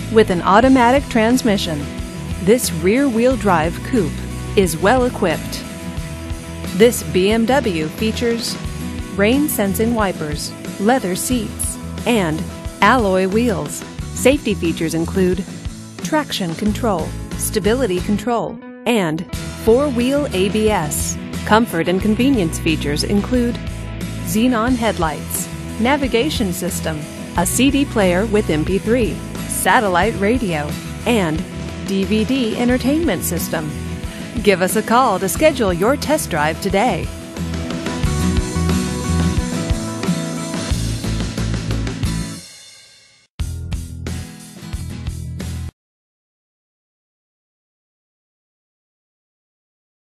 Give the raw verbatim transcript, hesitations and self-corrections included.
with an automatic transmission. This rear-wheel drive coupe is well equipped. This B M W features rain-sensing wipers, leather seats, and alloy wheels. Safety features include traction control, stability control, and four-wheel A B S. Comfort and convenience features include xenon headlights, navigation system, a C D player with M P three, satellite radio, and D V D entertainment system. Give us a call to schedule your test drive today.